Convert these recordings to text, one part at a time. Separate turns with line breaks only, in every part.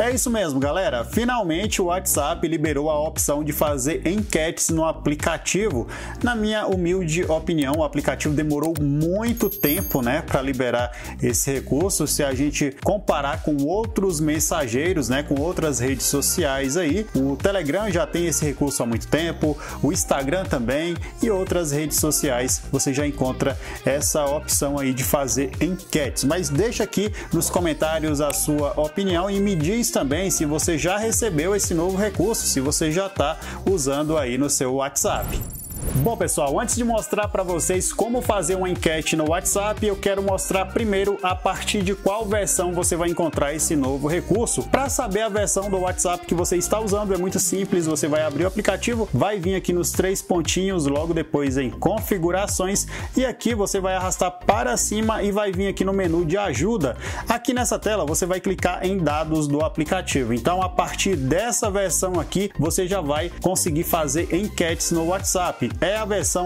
É isso mesmo, galera. Finalmente o WhatsApp liberou a opção de fazer enquetes no aplicativo. Na minha humilde opinião, o aplicativo demorou muito tempo, né, para liberar esse recurso. Se a gente comparar com outros mensageiros, né, com outras redes sociais aí, o Telegram já tem esse recurso há muito tempo, o Instagram também e outras redes sociais você já encontra essa opção aí de fazer enquetes. Mas deixa aqui nos comentários a sua opinião e me diz também se você já recebeu esse novo recurso, se você já está usando aí no seu WhatsApp. Bom, pessoal, antes de mostrar para vocês como fazer uma enquete no WhatsApp, eu quero mostrar primeiro a partir de qual versão você vai encontrar esse novo recurso. Para saber a versão do WhatsApp que você está usando, é muito simples, você vai abrir o aplicativo, vai vir aqui nos 3 pontinhos, logo depois em configurações, e aqui você vai arrastar para cima e vai vir aqui no menu de ajuda. Aqui nessa tela você vai clicar em dados do aplicativo. Então, a partir dessa versão aqui, você já vai conseguir fazer enquetes no WhatsApp. É a versão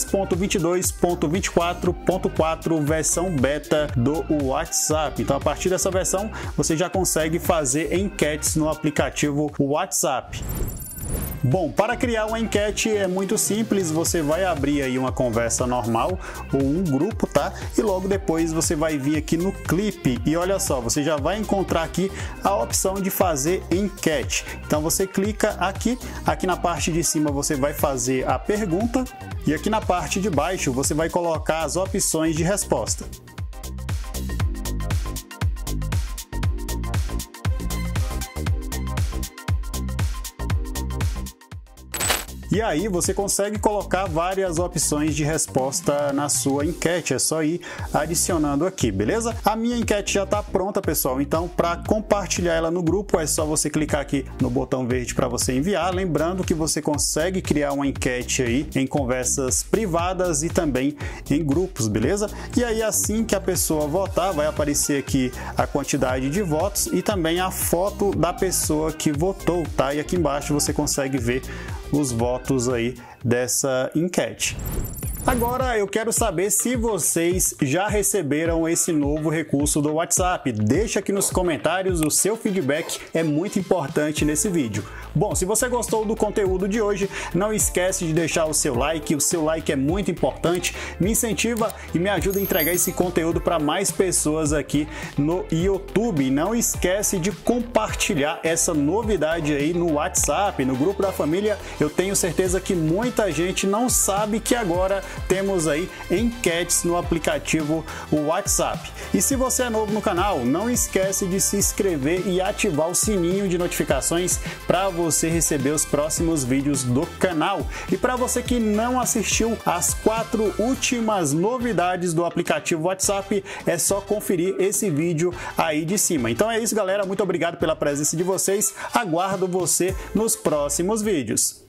2.22.24.4, versão beta do WhatsApp. Então, a partir dessa versão, você já consegue fazer enquetes no aplicativo WhatsApp. Bom, para criar uma enquete é muito simples, você vai abrir aí uma conversa normal ou um grupo, tá? E logo depois você vai vir aqui no clipe e olha só, você já vai encontrar aqui a opção de fazer enquete. Então você clica aqui na parte de cima você vai fazer a pergunta e aqui na parte de baixo você vai colocar as opções de resposta. E aí você consegue colocar várias opções de resposta na sua enquete, é só ir adicionando aqui, beleza? A minha enquete já está pronta, pessoal, então para compartilhar ela no grupo é só você clicar aqui no botão verde para você enviar, lembrando que você consegue criar uma enquete aí em conversas privadas e também em grupos, beleza? E aí assim que a pessoa votar, vai aparecer aqui a quantidade de votos e também a foto da pessoa que votou, tá? E aqui embaixo você consegue ver os votos aí dessa enquete. Agora eu quero saber se vocês já receberam esse novo recurso do WhatsApp. Deixa aqui nos comentários, o seu feedback é muito importante nesse vídeo. Bom, se você gostou do conteúdo de hoje, não esquece de deixar o seu like é muito importante, me incentiva e me ajuda a entregar esse conteúdo para mais pessoas aqui no YouTube. Não esquece de compartilhar essa novidade aí no WhatsApp, no grupo da família. Eu tenho certeza que muita gente não sabe que agora temos aí enquetes no aplicativo WhatsApp. E se você é novo no canal, não esquece de se inscrever e ativar o sininho de notificações para você receber os próximos vídeos do canal. E para você que não assistiu as 4 últimas novidades do aplicativo WhatsApp, é só conferir esse vídeo aí de cima. Então é isso, galera. Muito obrigado pela presença de vocês. Aguardo você nos próximos vídeos.